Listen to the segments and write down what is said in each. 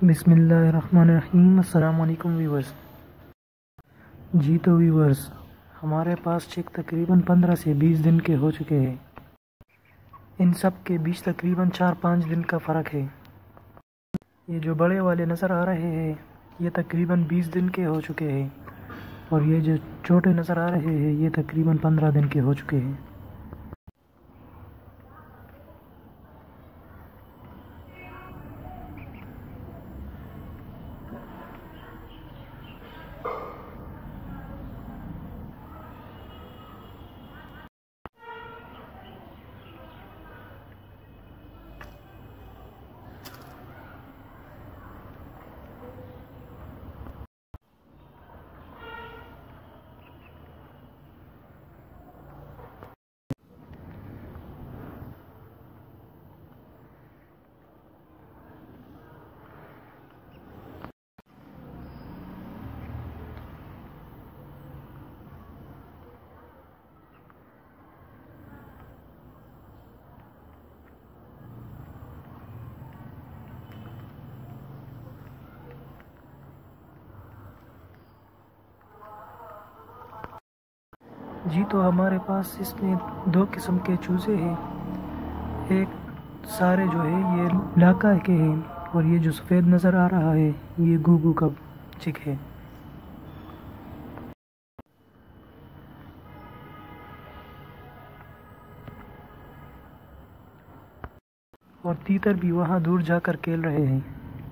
बिस्मिल्लाहिर्रहमानिर्रहीम। अस्सलाम वालेकुम व्यूवर्स। जी तो व्यूवर्स, हमारे पास चिक तकरीबन 15 से 20 दिन के हो चुके हैं। इन सब के बीच तकरीबन 4-5 दिन का फ़र्क है। ये जो बड़े वाले नज़र आ रहे हैं ये तकरीबन 20 दिन के हो चुके हैं, और ये जो छोटे नज़र आ रहे हैं ये तकरीबन 15 दिन के हो चुके हैं। जी तो हमारे पास इसमें 2 किस्म के चूज़े हैं। एक सारे जो है ये लाका के हैं, और ये जो सफ़ेद नज़र आ रहा है ये गुगू का चिक है। और तीतर भी वहाँ दूर जाकर खेल रहे हैं।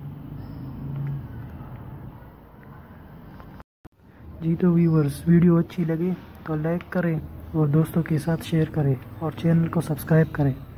जी तो व्यूवर्स, वीडियो अच्छी लगे तो लाइक करें और दोस्तों के साथ शेयर करें और चैनल को सब्सक्राइब करें।